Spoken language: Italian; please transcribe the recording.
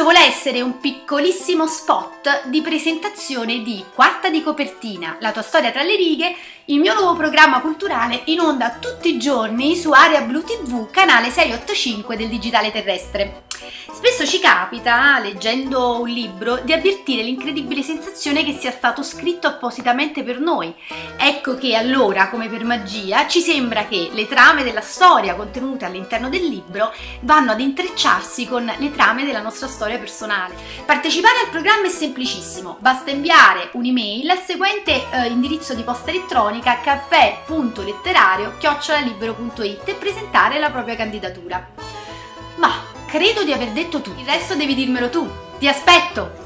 vuole essere un piccolissimo spot di presentazione di Quarta di copertina, la tua storia tra le righe, il mio nuovo programma culturale in onda tutti i giorni su Area Blu TV, canale 685 del digitale terrestre. Spesso ci capita, leggendo un libro, di avvertire l'incredibile sensazione che sia stato scritto appositamente per noi. Ecco che allora, come per magia, ci sembra che le trame della storia contenute all'interno del libro vanno ad intrecciarsi con le trame della nostra storia personale. Partecipare al programma è semplicissimo, basta inviare un'email al seguente indirizzo di posta elettronica caffè.letterario@libero.it e presentare la propria candidatura. Ma credo di aver detto tutto, il resto devi dirmelo tu. Ti aspetto!